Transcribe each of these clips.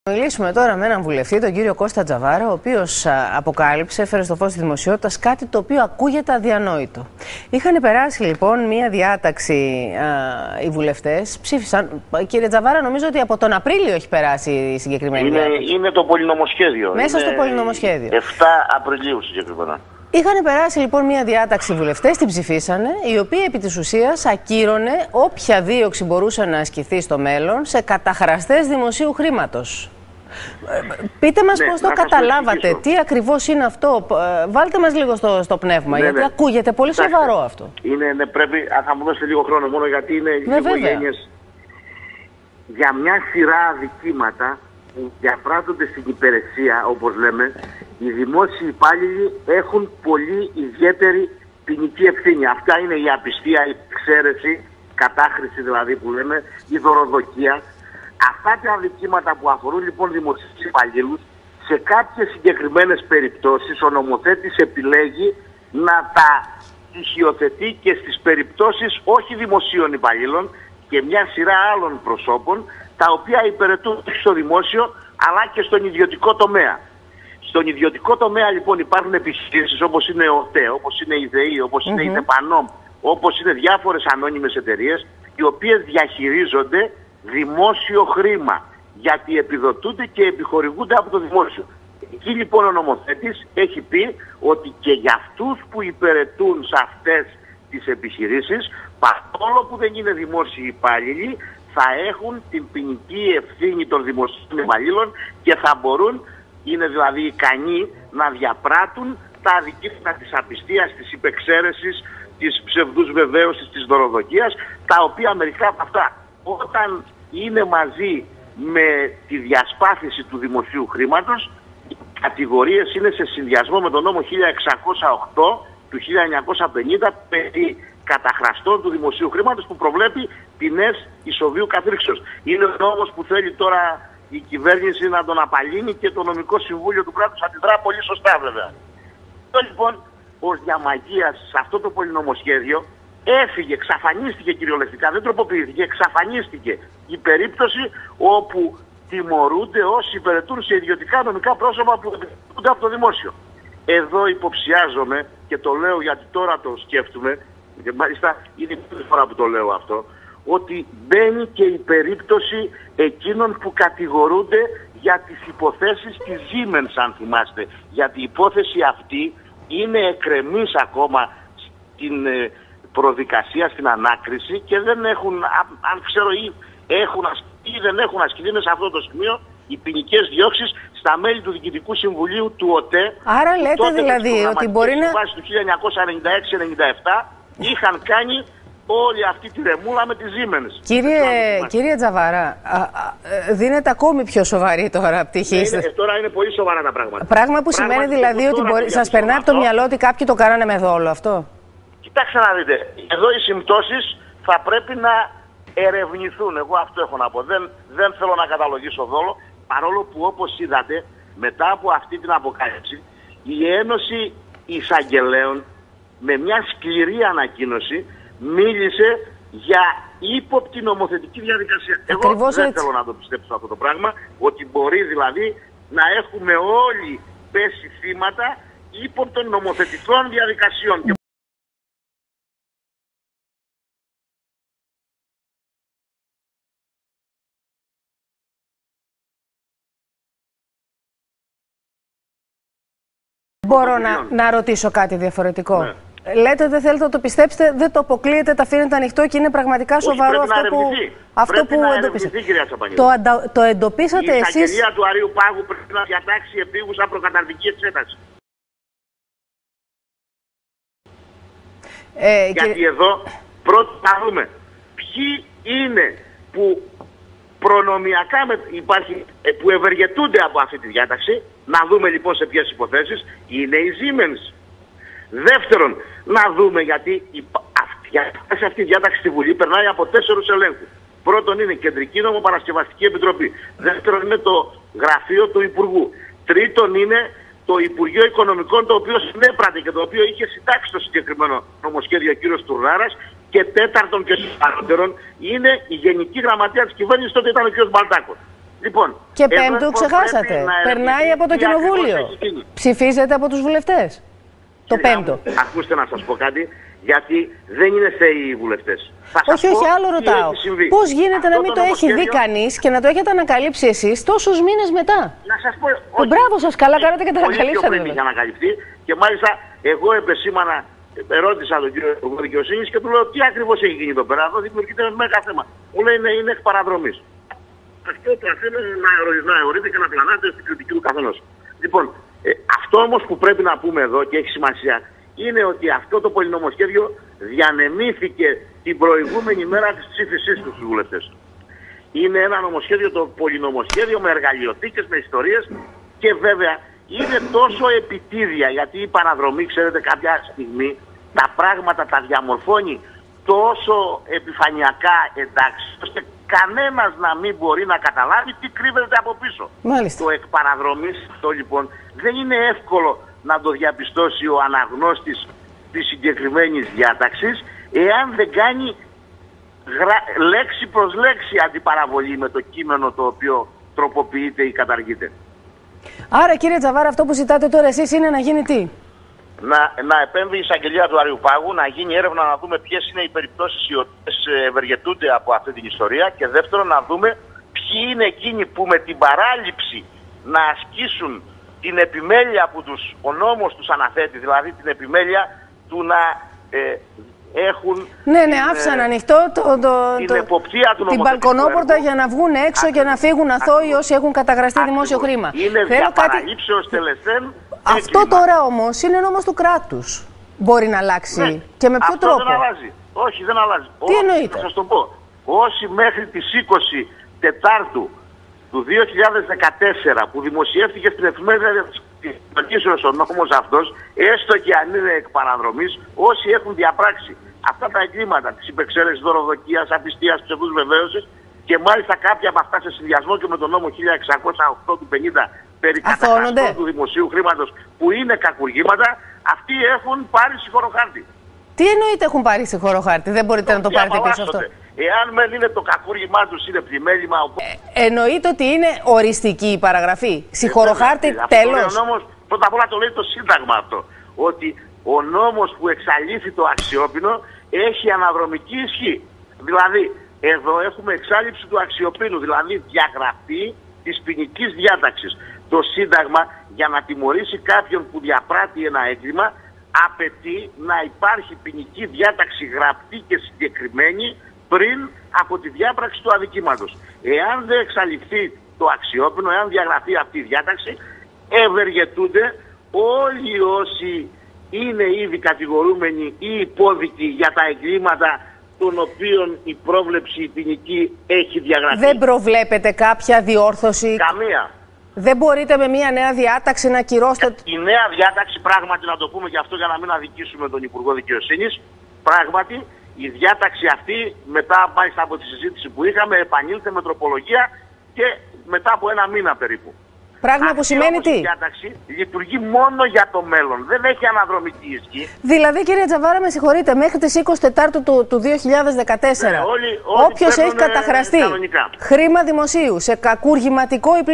Μιλήσουμε τώρα με έναν βουλευτή, τον κύριο Κώστα Τζαβάρα, ο οποίος αποκάλυψε, έφερε στο φως της δημοσιότητας κάτι το οποίο ακούγεται αδιανόητο. Είχαν περάσει λοιπόν μία διάταξη οι βουλευτές, ψήφισαν. Κύριε Τζαβάρα, νομίζω ότι από τον Απρίλιο έχει περάσει η συγκεκριμένη διάταξη. Είναι το πολυνομοσχέδιο. Μέσα στο πολυνομοσχέδιο. 7 Απριλίου συγκεκριμένα. Είχαν περάσει λοιπόν μία διάταξη, οι βουλευτές την ψηφίσανε, η οποία επί της ουσίας ακύρωνε όποια δίωξη μπορούσε να ασκηθεί στο μέλλον σε καταχραστές δημοσίου χρήματος. Πείτε μας πώς το καταλάβατε, τι ακριβώς είναι αυτό, βάλτε μας λίγο στο πνεύμα, γιατί ακούγεται πολύ σοβαρό αυτό. Πρέπει, θα μου δώσετε λίγο χρόνο μόνο, γιατί είναι οικογένειες για μια σειρά αδικήματα που διαπράττονται στην υπηρεσία, όπως λέμε. Οι δημόσιοι υπάλληλοι έχουν πολύ ιδιαίτερη ποινική ευθύνη. Αυτά είναι η απιστία, η εξαίρεση, κατάχρηση δηλαδή που λέμε, η δωροδοκία. Αυτά τα αδικήματα που αφορούν λοιπόν δημοσίους υπαλλήλους, σε κάποιες συγκεκριμένες περιπτώσεις ο νομοθέτης επιλέγει να τα υιοθετεί και στις περιπτώσεις όχι δημοσίων υπαλλήλων και μια σειρά άλλων προσώπων, τα οποία υπηρετούν στο δημόσιο αλλά και στον ιδιωτικό τομέα. Στον ιδιωτικό τομέα λοιπόν υπάρχουν επιχειρήσεις όπως είναι ο ΤΕ, όπως είναι η ΔΕΗ, όπως είναι η ΤΕΠΑΝΟΜ, όπως είναι διάφορες ανώνυμες εταιρείες, οι οποίες διαχειρίζονται δημόσιο χρήμα, γιατί επιδοτούνται και επιχορηγούνται από το δημόσιο. Εκεί λοιπόν ο νομοθέτης έχει πει ότι και για αυτούς που υπηρετούν σε αυτές τις επιχειρήσεις, παρόλο που δεν είναι δημόσιοι υπάλληλοι, θα έχουν την ποινική ευθύνη των δημοσίων υπαλλήλων και θα μπορούν, είναι δηλαδή ικανοί να διαπράττουν τα αδικήματα της απιστίας, της υπεξαίρεσης, της ψευδούς βεβαίωσης, της δωροδοκίας, τα οποία μερικά από αυτά, όταν είναι μαζί με τη διασπάθηση του δημοσίου χρήματος, οι κατηγορίες είναι σε συνδυασμό με τον νόμο 1608 του 1950 περί καταχραστών του δημοσίου χρήματος, που προβλέπει ποινές ισοβίου καθρίξεως. Είναι ο νόμος που θέλει τώρα η κυβέρνηση να τον απαλύνει και το νομικό συμβούλιο του κράτους αντιδρά πολύ σωστά βέβαια. Αυτό λοιπόν ως διαμαγείας σε αυτό το πολυνομοσχέδιο έφυγε, εξαφανίστηκε κυριολεκτικά, δεν τροποποιήθηκε, εξαφανίστηκε η περίπτωση όπου τιμωρούνται όσοι υπηρετούν σε ιδιωτικά νομικά πρόσωπα που υπηρετούνται από το δημόσιο. Εδώ υποψιάζομαι, και το λέω γιατί τώρα το σκέφτομαι, και μάλιστα είναι η πρώτη φορά που το λέω αυτό, ότι μπαίνει και η περίπτωση εκείνων που κατηγορούνται για τις υποθέσεις της Siemens, αν θυμάστε. Γιατί η υπόθεση αυτή είναι εκκρεμής ακόμα στην προδικασία, στην ανάκριση, και δεν έχουν, αν ξέρω, ή έχουν ή δεν έχουν ασκηθεί σε αυτό το σημείο οι ποινικές διώξεις στα μέλη του Διοικητικού Συμβουλίου του ΟΤΕ. Άρα λέτε δηλαδή ότι μπορεί να... βάσει του 1996-97 είχαν κάνει όλη αυτή τη ρεμούλα με τη Siemens. Κύριε Τζαβάρα, δίνεται ακόμη πιο σοβαρή τώρα πτυχή. Τώρα είναι πολύ σοβαρά τα πράγματα. Πράγμα που σημαίνει δηλαδή ότι σας περνάει από το μυαλό ότι κάποιοι το κάνανε με δόλο αυτό. Κοιτάξτε να δείτε, εδώ οι συμπτώσεις θα πρέπει να ερευνηθούν. Εγώ αυτό έχω να πω. Δεν θέλω να καταλογίσω δόλο, παρόλο που όπως είδατε, μετά από αυτή την αποκάλυψη, η Ένωση Εισαγγελέων με μια σκληρή ανακοίνωση μίλησε για ύποπτη νομοθετική διαδικασία. Εγώ δεν θέλω να το πιστέψω αυτό το πράγμα, ότι μπορεί δηλαδή να έχουμε όλοι πέσει θύματα ύποπτων νομοθετικών διαδικασιών. Μπορώ να ρωτήσω κάτι διαφορετικό. Ναι. Λέτε δεν θέλετε να το πιστέψετε, δεν το αποκλείετε, τα αφήνετε ανοιχτό και είναι πραγματικά σοβαρό αυτό που εντοπίσατε. Το εντοπίσατε εσείς. Η εισαγγελία του Αρείου Πάγου πρέπει να διατάξει επίγουσα προκαταρκτική εξέταση. Γιατί εδώ πρώτα να δούμε ποιοι είναι που προνομιακά που ευεργετούνται από αυτή τη διάταξη. Να δούμε λοιπόν σε ποιες υποθέσεις είναι η Siemens. Δεύτερον, να δούμε γιατί αυτή η διάταξη στη Βουλή περνάει από 4 ελέγχους. Πρώτον είναι η Κεντρική Νομοπαρασκευαστική Επιτροπή. Δεύτερον είναι το Γραφείο του Υπουργού. Τρίτον είναι το Υπουργείο Οικονομικών, το οποίο συνέπρατε και το οποίο είχε συντάξει το συγκεκριμένο νομοσχέδιο ο κ. Τουρνάρας. Και τέταρτον και σημαντικότερον είναι η Γενική Γραμματεία της Κυβέρνησης, τότε ήταν ο κ. Μπαλτάκος. Λοιπόν, και πέμπτο ξεχάσατε. Περνάει από το Κοινοβούλιο. Ψηφίζεται από τους βουλευτές. Το πέμπτο. Ακούστε να σας πω κάτι, γιατί δεν είναι θεοί οι βουλευτές. Όχι, άλλο ρωτάω. Πώς γίνεται να μην το έχει δει κανείς και να το έχετε ανακαλύψει εσείς τόσους μήνες μετά? Να σας πω. Μπράβο σας, καλά κάνατε και τα ανακαλύψατε. Πολύ για να ανακαλυφθεί. Και μάλιστα εγώ επεσήμανα, ρώτησα τον κύριο Υπουργό Δικαιοσύνης και του λέω τι ακριβώς έχει γίνει εδώ πέρα. Εδώ δημιουργείται ένα μέγα θέμα. Μου λέει είναι εκ παραδρομής. Αυτό το αφήνω να αιωρείται και να πλανάται στην κριτική του καθενός. Λοιπόν, αυτό όμως που πρέπει να πούμε εδώ και έχει σημασία είναι ότι αυτό το πολυνομοσχέδιο διανεμήθηκε την προηγούμενη μέρα της ψήφισής του στους βουλευτές. Είναι ένα νομοσχέδιο, το πολυνομοσχέδιο με εργαλειοθήκες, με ιστορίες και βέβαια είναι τόσο επιτίδια, γιατί η παραδρομή, ξέρετε, κάποια στιγμή τα πράγματα τα διαμορφώνει τόσο επιφανειακά, εντάξει, ώστε κανένας να μην μπορεί να καταλάβει τι κρύβεται από πίσω. Μάλιστα. Το εκ παραδρομής αυτό λοιπόν δεν είναι εύκολο να το διαπιστώσει ο αναγνώστης της συγκεκριμένης διάταξης, εάν δεν κάνει λέξη προς λέξη αντιπαραβολή με το κείμενο το οποίο τροποποιείται ή καταργείται. Άρα κύριε Τζαβάρα, αυτό που ζητάτε τώρα εσείς είναι να γίνει τι? Να επέμβει η εισαγγελία του Αριουπάγου, να γίνει έρευνα, να δούμε ποιες είναι οι περιπτώσεις οι οποίες ευεργετούνται από αυτή την ιστορία, και δεύτερον να δούμε ποιοι είναι εκείνοι που με την παράληψη να ασκήσουν την επιμέλεια που ο νόμος τους αναθέτει, δηλαδή την επιμέλεια του να έχουν άφησαν ανοιχτό την εποπτεία του την μπαλκονόπορτα για να βγουν έξω και να φύγουν αθώοι όσοι έχουν καταγραστεί δημόσιο χρήμα. Είναι διαπαραλήψεως τελεσθέν. Αυτό τώρα όμως είναι νόμος του κράτους. Μπορεί να αλλάξει και με ποιο τρόπο? Δεν αλλάζει. Όχι, δεν αλλάζει. Τι εννοείται? Θα σας το πω. Όσοι μέχρι τις 20 Τετάρτου του 2014 που δημοσιεύτηκε στην εφημερίδα της ο νόμος αυτός, έστω και αν είναι εκ παραδρομής, όσοι έχουν διαπράξει αυτά τα εγκλήματα της υπεξαίρεσης, δωροδοκίας, απιστίας, ψευδούς βεβαίωσης, και μάλιστα κάποια από αυτά σε συνδυασμό και με τον νόμο 1608 του 50 περί καταχραστών του δημοσίου χρήματος, που είναι κακουργήματα, αυτοί έχουν πάρει συγχωροχάρτη. Τι εννοείται έχουν πάρει συγχωροχάρτη? Δεν μπορείτε να το πάρετε πίσω αυτό? Εάν δεν είναι το κακούργημά τους, είναι πλημέλημα. Εννοείται ότι είναι οριστική η παραγραφή. Συγχωροχάρτη, τέλος. Πρώτα απ' όλα το λέει το Σύνταγμα αυτό. Ότι ο νόμος που εξαλείφει το αξιόπινο έχει αναδρομική ισχύ. Δηλαδή, εδώ έχουμε εξάλληψη του αξιοπίνου, δηλαδή διαγραφή της ποινικής διάταξης. Το Σύνταγμα, για να τιμωρήσει κάποιον που διαπράττει ένα έγκλημα, απαιτεί να υπάρχει ποινική διάταξη γραπτή και συγκεκριμένη πριν από τη διάπραξη του αδικήματος. Εάν δεν εξαλειφθεί το αξιόπινο, εάν διαγραφεί αυτή η διάταξη, ευεργετούνται όλοι όσοι είναι ήδη κατηγορούμενοι ή υπόδικοι για τα εγκλήματα των οποίων η πρόβλεψη ποινική έχει διαγραφεί. Δεν προβλέπετε κάποια διόρθωση? Καμία. Δεν μπορείτε με μια νέα διάταξη να ακυρώσετε? Η νέα διάταξη, πράγματι, να το πούμε και αυτό για να μην αδικήσουμε τον Υπουργό Δικαιοσύνης, πράγματι η διάταξη αυτή, μετά μάλιστα από τη συζήτηση που είχαμε, επανήλθε με τροπολογία και μετά από ένα μήνα περίπου. Πράγμα που σημαίνει τι? Η διάταξη λειτουργεί μόνο για το μέλλον. Δεν έχει αναδρομική ισχύ. Δηλαδή, κύριε Τζαβάρα, με συγχωρείτε, μέχρι τις 24 του 2014, όποιος έχει καταχραστεί χρήμα δημοσίου σε κακουργηματικό ή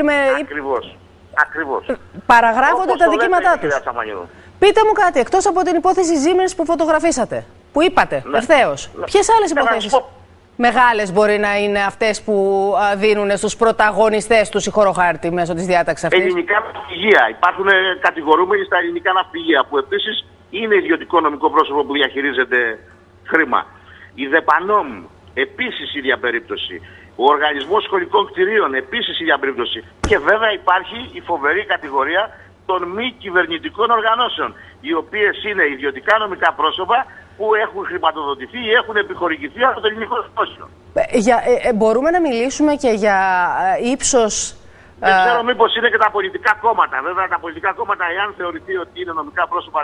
Ακριβώς. Παραγράφονται τα δικήματά τους. Πείτε μου κάτι, εκτός από την υπόθεση Siemens που φωτογραφίσατε, που είπατε ευθέως, ποιες άλλες υποθέσεις μεγάλες μπορεί να είναι αυτές που δίνουν στους πρωταγωνιστές του συγχωροχάρτη μέσω της διάταξης αυτής? Ελληνικά ναυπηγεία. Υπάρχουν κατηγορούμενοι στα ελληνικά ναυπηγεία, που επίσης είναι ιδιωτικό νομικό πρόσωπο που διαχειρίζεται χρήμα. Η ΔΕΠΑΝΟΜ, επίσης η ίδια περίπτωση. Ο Οργανισμός Σχολικών Κτηρίων, επίσης η ίδια περίπτωση. Και βέβαια υπάρχει η φοβερή κατηγορία των μη κυβερνητικών οργανώσεων, οι οποίες είναι ιδιωτικά νομικά πρόσωπα που έχουν χρηματοδοτηθεί ή έχουν επιχορηγηθεί από το ελληνικό δημόσιο. Μπορούμε να μιλήσουμε και για ύψος... Δεν ξέρω μήπως είναι και τα πολιτικά κόμματα. Βέβαια τα πολιτικά κόμματα, εάν θεωρηθεί ότι είναι νομικά πρόσωπα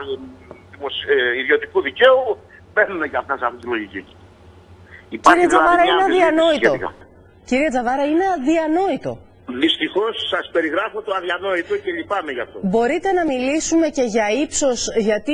ιδιωτικού δικαίου, μπαίνουν και αυτά σε αυτή τη λογική. Κύριε Τζαβάρα, είναι αδιανόητο. Κύριε Τζαβάρα, είναι αδιανόητο. Δυστυχώς σας περιγράφω το αδιανόητο και λυπάμαι γι' αυτό. Μπορείτε να μιλήσουμε και για ύψος, γιατί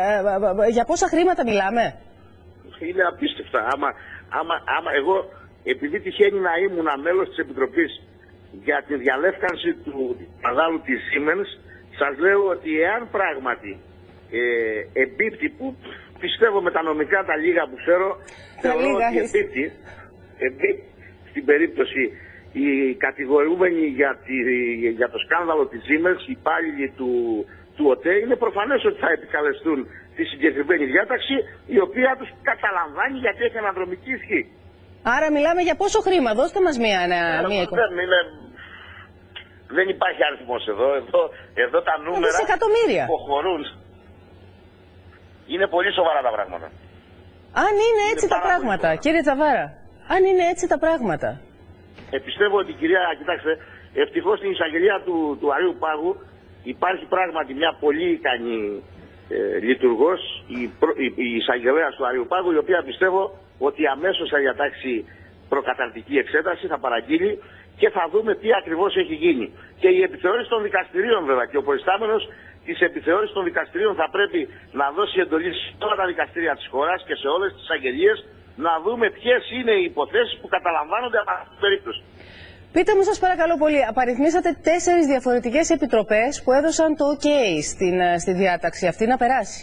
για πόσα χρήματα μιλάμε? Είναι απίστευτα. Άμα εγώ, επειδή τυχαίνει να ήμουν μέλος της Επιτροπής για τη διαλεύκανση του σκανδάλου της Siemens, σας λέω ότι εάν πράγματι εμπίπτει, που πιστεύω με τα νομικά τα λίγα που ξέρω, θεωρώ ότι εμπίπτει στην περίπτωση οι κατηγορούμενοι για το σκάνδαλο της Siemens, οι υπάλληλοι του ΟΤΕ, είναι προφανές ότι θα επικαλεστούν τη συγκεκριμένη διάταξη, η οποία τους καταλαμβάνει γιατί έχει αναδρομική ισχύ. Άρα μιλάμε για πόσο χρήμα? Δώστε μας μία εικόνα. Δεν υπάρχει αριθμός εδώ τα νούμερα δισεκατομμύρια προχωρούν. Είναι πολύ σοβαρά τα πράγματα. Αν είναι έτσι τα πράγματα, κύριε Τσαβάρα, αν είναι έτσι τα πράγματα. Πιστεύω ότι, κυρία, κοιτάξτε, ευτυχώς στην εισαγγελία του Αρείου Πάγου υπάρχει πράγματι μια πολύ ικανή λειτουργός, η εισαγγελέα του Αρείου Πάγου, η οποία πιστεύω ότι αμέσως θα διατάξει προκαταρτική εξέταση, θα παραγγείλει και θα δούμε τι ακριβώς έχει γίνει. Και η επιθεώρηση των δικαστηρίων, βέβαια, και ο προϊστάμενος της επιθεώρησης των δικαστηρίων θα πρέπει να δώσει εντολή σε όλα τα δικαστήρια της χώρας και σε όλες τις εισαγγελίες να δούμε ποιες είναι οι υποθέσεις που καταλαμβάνονται από αυτή την περίπτωση. Πείτε μου, σας παρακαλώ πολύ, απαριθμίσατε 4 διαφορετικές επιτροπές που έδωσαν το OK στη διάταξη αυτή να περάσει.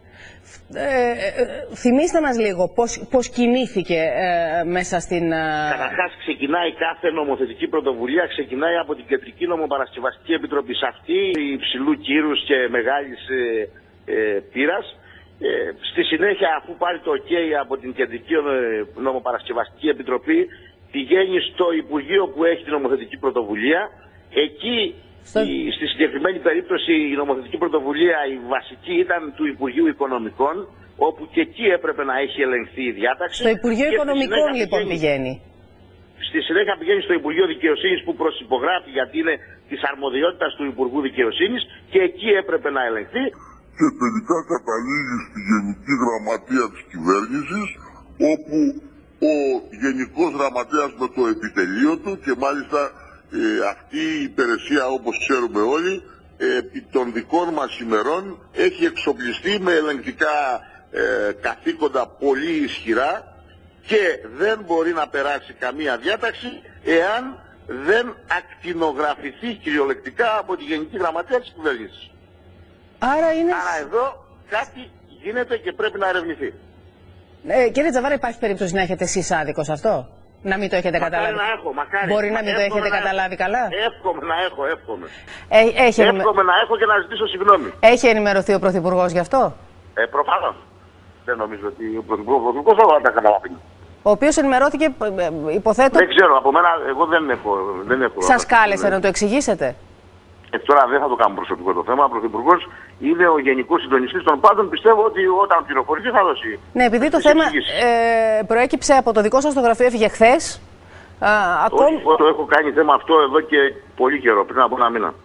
Θυμήστε μας λίγο πώς κινήθηκε μέσα στην... Καταρχάς, ξεκινάει κάθε νομοθετική πρωτοβουλία, ξεκινάει από την Κεντρική Νομοπαρασκευαστική Επιτροπή. Σε αυτή υψηλού κύρους και μεγάλης πείρας. Στη συνέχεια, αφού πάρει το OK από την Κεντρική Νομοπαρασκευαστική Επιτροπή, πηγαίνει στο Υπουργείο που έχει την νομοθετική πρωτοβουλία. Εκεί, στη συγκεκριμένη περίπτωση, η νομοθετική πρωτοβουλία η βασική ήταν του Υπουργείου Οικονομικών, όπου και εκεί έπρεπε να έχει ελεγχθεί η διάταξη. Στο Υπουργείο Οικονομικών λοιπόν πηγαίνει. Στη συνέχεια πηγαίνει στο Υπουργείο Δικαιοσύνης, που προσυπογράφει γιατί είναι της αρμοδιότητας του Υπουργού Δικαιοσύνης, και εκεί έπρεπε να ελεγχθεί. Και τελικά καταλήγει στη Γενική Γραμματεία της Κυβέρνησης, όπου ο Γενικός Γραμματέας με το επιτελείο του, και μάλιστα αυτή η υπηρεσία, όπως ξέρουμε όλοι, των δικών μας ημερών έχει εξοπλιστεί με ελεγκτικά καθήκοντα πολύ ισχυρά και δεν μπορεί να περάσει καμία διάταξη εάν δεν ακτινογραφηθεί κυριολεκτικά από τη Γενική Γραμματεία της Κυβέρνησης. Άρα εδώ κάτι γίνεται και πρέπει να ερευνηθεί. Κύριε Τσαβάρα, υπάρχει περίπτωση να έχετε εσείς άδικο σε αυτό? Να μην το έχετε καταλάβει? Να έχω, Μπορεί να μην το έχετε καταλάβει καλά? Εύχομαι να έχω, εύχομαι. Εύχομαι να έχω και να ζητήσω συγγνώμη. Έχει ενημερωθεί ο Πρωθυπουργός γι' αυτό? Προφανώς. Δεν νομίζω ότι ο Πρωθυπουργός δεν θα τα καταλάβει. Ο οποίος ενημερώθηκε, υποθέτω... Δεν ξέρω, από μένα εγώ δεν έχω. Σας κάλεσε να το εξηγήσετε? Τώρα δεν θα το κάνω προσωπικό το θέμα. Ο Πρωθυπουργός είναι ο Γενικός Συντονιστής των πάντων. Πιστεύω ότι όταν πληροφορηθεί θα δώσει. Ναι, επειδή το θέμα προέκυψε από το δικό σας το γραφείο, έφυγε χθες. Εγώ το έχω κάνει θέμα αυτό εδώ και πολύ καιρό, πριν από ένα μήνα.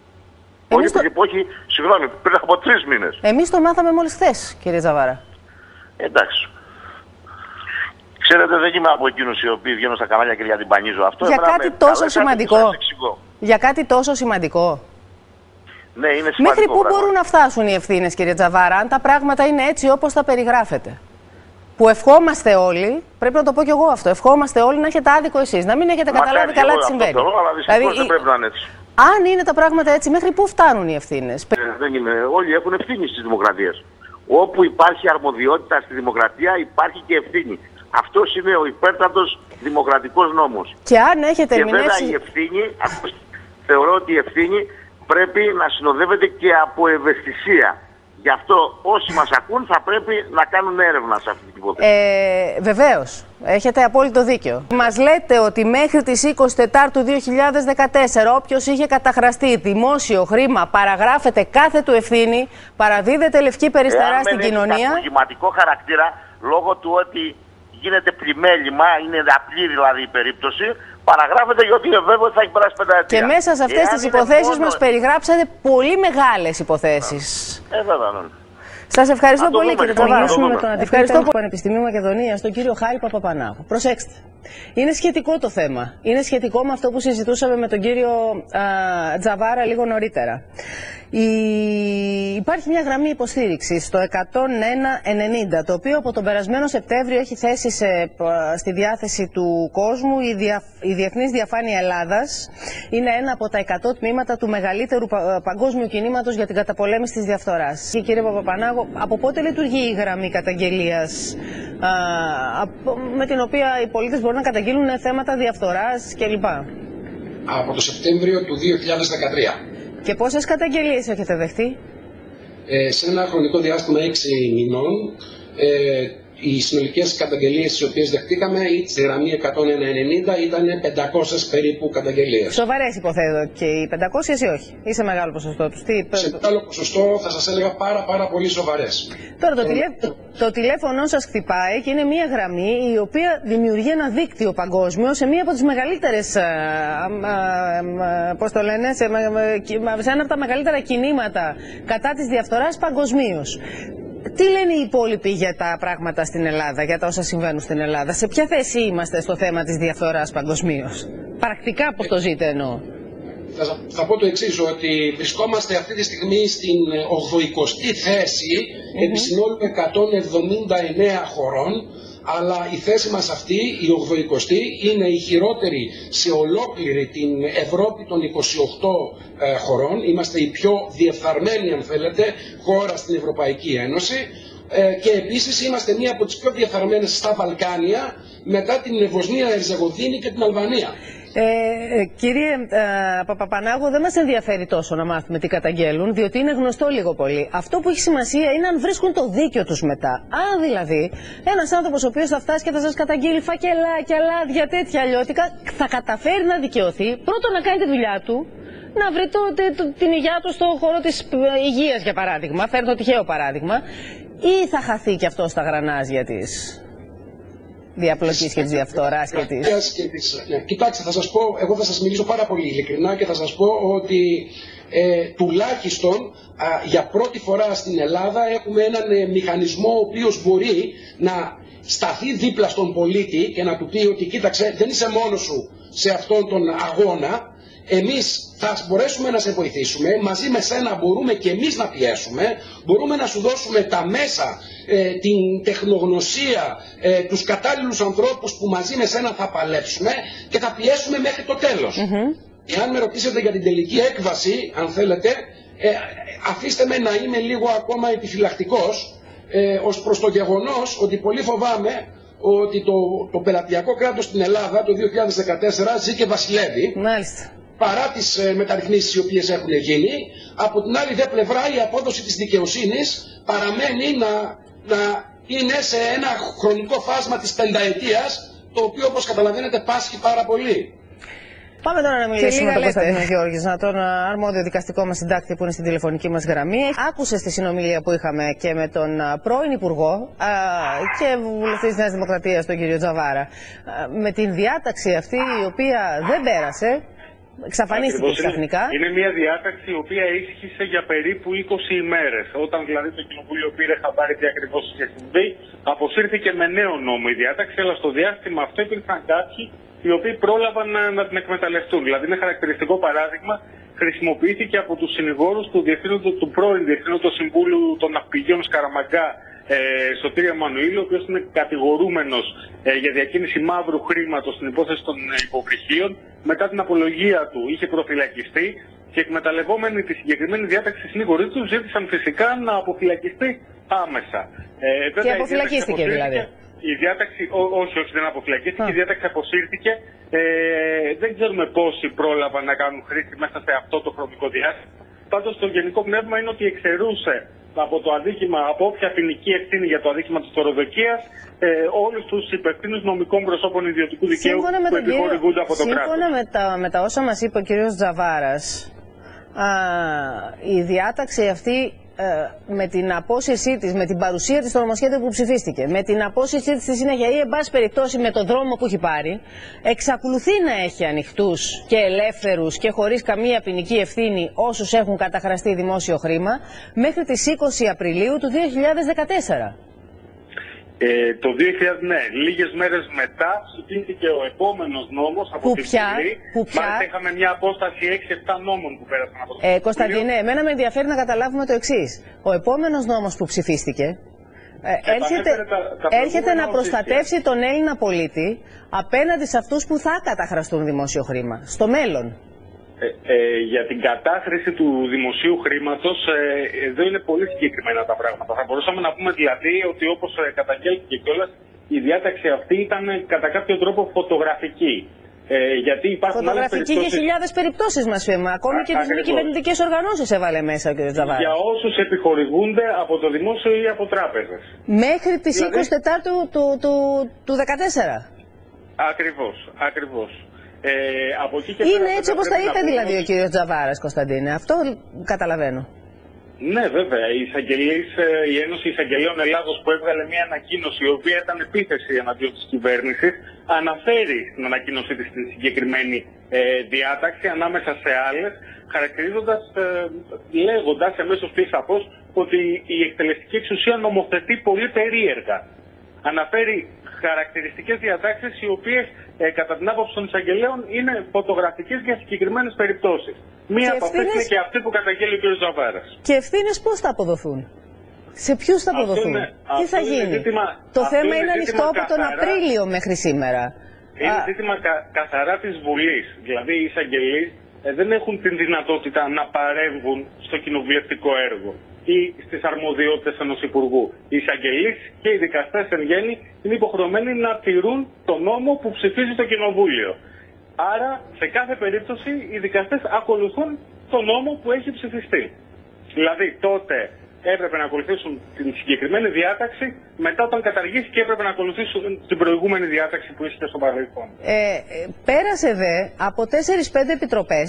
Όχι, συγγνώμη, πριν από 3 μήνες. Εμείς το μάθαμε μόλις χθες, κύριε Τσαβάρα. Εντάξει. Ξέρετε, δεν είμαι από εκείνους οι οποίοι βγαίνουν στα κανάλια και διατυμπανίζω αυτό. Για κάτι τόσο σημαντικό. Για κάτι τόσο σημαντικό. Ναι, είναι σημαντικό. Μέχρι πού μπορούν να φτάσουν οι ευθύνες, κύριε Τσαβάρα, αν τα πράγματα είναι έτσι όπως τα περιγράφετε? Που ευχόμαστε όλοι, πρέπει να το πω κι εγώ αυτό, ευχόμαστε όλοι να έχετε άδικο εσείς, να μην έχετε καταλάβει καλά τι συμβαίνει. Δηλαδή, δεν πρέπει να είναι έτσι. Αν είναι τα πράγματα έτσι, μέχρι πού φτάνουν οι ευθύνες? Δεν είναι. Όλοι έχουν ευθύνη στις δημοκρατίες. Όπου υπάρχει αρμοδιότητα στη δημοκρατία, υπάρχει και ευθύνη. Αυτός είναι ο υπέρτατος δημοκρατικός νόμος. Και αν έχετε ερμηνεύσει... βέβαια η ευθύνη, θεωρώ ότι η ευθύνη πρέπει να συνοδεύεται και από ευαισθησία. Γι' αυτό όσοι μας ακούν θα πρέπει να κάνουν έρευνα σε αυτή την υπόθεση. Βεβαίως. Έχετε απόλυτο δίκιο. Μας λέτε ότι μέχρι τις 24 του 2014 όποιος είχε καταχραστεί δημόσιο χρήμα παραγράφεται κάθε του ευθύνη, παραδίδεται λευκή περιστερά στην κοινωνία. Έχει κατηγορηματικό χαρακτήρα λόγω του ότι γίνεται πλημέλημα, είναι απλή δηλαδή η περίπτωση, παραγράφεται γιατί βέβαια ότι θα έχει περάσει 5 ετία. Και μέσα σε αυτές τις υποθέσεις μας περιγράψατε πολύ μεγάλες υποθέσεις. Βέβαια, ναι. Σας ευχαριστώ πολύ, κύριε Τσαβάρα. Ευχαριστώ του Πανεπιστημίου Μακεδονίας, τον κύριο Χάρη Παπαπανάγου. Προσέξτε. Είναι σχετικό το θέμα. Είναι σχετικό με αυτό που συζητούσαμε με τον κύριο Τζαβάρα λίγο νωρίτερα. Υπάρχει μια γραμμή υποστήριξης στο 101-90, το οποίο από τον περασμένο Σεπτέμβριο έχει θέσει στη διάθεση του κόσμου η Διεθνής Διαφάνεια Ελλάδας. Είναι ένα από τα 100 τμήματα του μεγαλύτερου παγκόσμιου κινήματος για την καταπολέμηση της διαφθοράς. Και κύριε Παπαπανάγο, από πότε λειτουργεί η γραμμή καταγγελίας με την οποία οι πολίτες μπορούν να καταγγείλουν θέματα διαφθοράς κλπ? Από το Σεπτέμβριο του 2013. Και πόσες καταγγελίες έχετε δεχτεί? Σε ένα χρονικό διάστημα 6 μηνών, οι συνολικές καταγγελίες τις οποίες δεχτήκαμε στη γραμμή 190 ήταν 500 περίπου καταγγελίες. Σοβαρές υποθέτω και οι 500 ή όχι? Ή σε μεγάλο ποσοστό τους? Σε μεγάλο ποσοστό θα σας έλεγα πάρα πολύ σοβαρές. Τώρα το τηλέφωνο σας χτυπάει και είναι μια γραμμή η οποία δημιουργεί ένα δίκτυο παγκόσμιο σε μια από τις μεγαλύτερες, πώς το λένε, σε ένα από τα μεγαλύτερα κινήματα κατά της διαφθοράς παγκοσμίως. Τι λένε οι υπόλοιποι για τα πράγματα στην Ελλάδα, για τα όσα συμβαίνουν στην Ελλάδα? Σε ποια θέση είμαστε στο θέμα της διαφθοράς παγκοσμίως? Πρακτικά πώς το ζείτε εννοώ? Θα πω το εξής, ότι βρισκόμαστε αυτή τη στιγμή στην 80η θέση επί συνόλου 179 χωρών, αλλά η θέση μας αυτή, η 80η, είναι η χειρότερη σε ολόκληρη την Ευρώπη των 28 χωρών. Είμαστε η πιο διεφθαρμένη, αν θέλετε, χώρα στην Ευρωπαϊκή Ένωση και επίσης είμαστε μία από τις πιο διεφθαρμένες στα Βαλκάνια μετά την Βοσνία, Ερζεγοβίνη και την Αλβανία. Κύριε Παπαπανάγο, δεν μας ενδιαφέρει τόσο να μάθουμε τι καταγγέλουν, διότι είναι γνωστό λίγο πολύ. Αυτό που έχει σημασία είναι αν βρίσκουν το δίκιο τους μετά. Αν δηλαδή ένας άνθρωπος ο οποίος θα φτάσει και θα σας καταγγείλει φακελάκια, λάδια, τέτοια αλλιώτικα, θα καταφέρει να δικαιωθεί, πρώτον να κάνει τη δουλειά του, να βρει την υγεία του στον χώρο της υγείας, για παράδειγμα, φέρνω τυχαίο παράδειγμα, ή θα χαθεί και αυτό στα γρανάζια της διαπλοκής και της διαφθοράς και της... Κοιτάξτε, θα σας πω, εγώ θα σας μιλήσω πάρα πολύ ειλικρινά και θα σας πω ότι τουλάχιστον για πρώτη φορά στην Ελλάδα έχουμε έναν μηχανισμό ο οποίος μπορεί να σταθεί δίπλα στον πολίτη και να του πει ότι κοίταξε, δεν είσαι μόνος σου σε αυτόν τον αγώνα. Εμείς θα μπορέσουμε να σε βοηθήσουμε, μαζί με σένα μπορούμε και εμείς να πιέσουμε, μπορούμε να σου δώσουμε τα μέσα, την τεχνογνωσία, τους κατάλληλους ανθρώπους που μαζί με σένα θα παλέψουμε και θα πιέσουμε μέχρι το τέλος. Εάν με ρωτήσετε για την τελική έκβαση, αν θέλετε, αφήστε με να είμαι λίγο ακόμα επιφυλακτικός ως προς το γεγονός ότι πολύ φοβάμαι ότι το πελατειακό κράτος στην Ελλάδα το 2014 ζει και βασιλεύει. Μάλιστα. Παρά τις μεταρρυθμίσεις οι οποίες έχουν γίνει, από την άλλη δε πλευρά η απόδοση της δικαιοσύνης παραμένει να είναι σε ένα χρονικό φάσμα της πενταετίας, το οποίο όπως καταλαβαίνετε πάσχει πάρα πολύ. Πάμε τώρα να μιλήσουμε με τον Κωνσταντίνο Γιώργης, τον αρμόδιο δικαστικό μας συντάκτη που είναι στην τηλεφωνική μας γραμμή. Άκουσε στη συνομιλία που είχαμε και με τον πρώην Υπουργό και βουλευτή της Νέας Δημοκρατίας, τον κύριο Τζαβάρα, με την διάταξη αυτή η οποία δεν πέρασε. Εξαφανίστηκε ξαφνικά. Είναι μια διάταξη η οποία ίσχυσε για περίπου 20 ημέρες. Όταν δηλαδή το Κοινοβούλιο πήρε χαμπάρι τι ακριβώς είχε συμβεί, αποσύρθηκε με νέο νόμο η διάταξη, αλλά στο διάστημα αυτό υπήρχαν κάποιοι οι οποίοι πρόλαβαν να την εκμεταλλευτούν. Δηλαδή, είναι χαρακτηριστικό παράδειγμα, χρησιμοποιήθηκε από τους συνηγόρους του πρώην Διευθύνοντος Συμβούλου των Ναυπηγείων Σκαραμαγκά, Σωτήρη Εμμανουήλ, ο οποίος είναι κατηγορούμενος για διακίνηση μαύρου χρήματος στην υπόθεση των υποβρυχίων. Μετά την απολογία του είχε προφυλακιστεί και εκμεταλλευόμενοι τη συγκεκριμένη διάταξη συνήγοροι του ζήτησαν φυσικά να αποφυλακιστεί άμεσα. Και αποφυλακίστηκε δηλαδή. Η διάταξη, όχι, δεν αποφυλακίστηκε, η διάταξη αποσύρθηκε. Δεν ξέρουμε πόσοι πρόλαβαν να κάνουν χρήση μέσα σε αυτό το χρονικό διάστημα. Πάντως το γενικό πνεύμα είναι ότι εξαιρούσε από το αδίκημα, από όποια ποινική ευθύνη για το αδίκημα της φοροδοκίας, όλους τους υπευθύνους νομικών προσώπων ιδιωτικού δικαίου που επιχορηγούνται από το κράτος. Σύμφωνα με τα όσα μας είπε ο κ. Τζαβάρας, η διάταξη αυτή με την απόσυρσή της, με την παρουσία της στο νομοσχέδιο που ψηφίστηκε, με την απόσυρσή της στη συνέχεια ή εν πάση περιπτώσει με τον δρόμο που έχει πάρει, εξακολουθεί να έχει ανοιχτούς και ελεύθερους και χωρίς καμία ποινική ευθύνη όσους έχουν καταχραστεί δημόσιο χρήμα μέχρι τις 20 Απριλίου του 2014. Το 2000, ναι, λίγες μέρες μετά ψηφίστηκε ο επόμενος νόμος από τη Βουλή. Μάλιστα είχαμε μια απόσταση 6-7 νόμων που πέρασαν από το Βουλή. Κωνσταντίνε, εμένα με ενδιαφέρει να καταλάβουμε το εξής. Ο επόμενος νόμος που ψηφίστηκε έρχεται να προστατεύσει τον Έλληνα πολίτη απέναντι σε αυτούς που θα καταχραστούν δημόσιο χρήμα στο μέλλον. Για την κατάχρηση του δημοσίου χρήματος, εδώ είναι πολύ συγκεκριμένα τα πράγματα. Θα μπορούσαμε να πούμε δηλαδή ότι, όπως καταγγέλθηκε κιόλας, η διάταξη αυτή ήταν κατά κάποιο τρόπο φωτογραφική. Γιατί υπάρχουν φωτογραφική για χιλιάδες περιπτώσεις μας, ακόμη και τις μη κυβερνητικές οργανώσεις έβαλε μέσα ο κ. Τζαβάρας. Για όσους επιχορηγούνται από το δημόσιο ή από τράπεζες. Μέχρι τις 24 του 2014. Ακριβώς. Είναι έτσι όπως τα είπε δηλαδή ο κύριος Τζαβάρας, Κωνσταντίνε. Αυτό καταλαβαίνω. Ναι, βέβαια. Η Ένωση Εισαγγελίων Ελλάδος που έβγαλε μια ανακοίνωση η οποία ήταν επίθεση εναντίον της κυβέρνησης, αναφέρει στην ανακοίνωσή της την συγκεκριμένη διάταξη ανάμεσα σε άλλες, χαρακτηρίζοντας, λέγοντας εμέσως της σαφώς ότι η εκτελεστική εξουσία νομοθετεί πολύ περίεργα. Αναφέρει χαρακτηριστικές διατάξεις οι οποίες κατά την άποψη των εισαγγελέων είναι φωτογραφικές για συγκεκριμένες περιπτώσεις. Μία από αυτές είναι και αυτή που καταγγέλει ο κ. Τζαβάρας. Και ευθύνες πώς θα αποδοθούν? Σε ποιους θα αποδοθούν? Τι θα γίνει? Το θέμα είναι ανοιχτό από τον Απρίλιο μέχρι σήμερα. Είναι ζήτημα καθαρά της Βουλής. Δηλαδή οι εισαγγελείς δεν έχουν την δυνατότητα να παρέμβουν στο κοινοβουλευτικό έργο ή στις αρμοδιότητες ενός υπουργού. Οι εισαγγελείς και οι δικαστές εν γέννη είναι υποχρεωμένοι να τηρούν τον νόμο που ψηφίζει το Κοινοβούλιο. Άρα, σε κάθε περίπτωση, οι δικαστές ακολουθούν τον νόμο που έχει ψηφιστεί. Δηλαδή, τότε έπρεπε να ακολουθήσουν την συγκεκριμένη διάταξη, μετά όταν καταργήθηκε έπρεπε να ακολουθήσουν την προηγούμενη διάταξη που ίσχυε στο παρελθόν. Πέρασε δε από 4-5 επιτροπές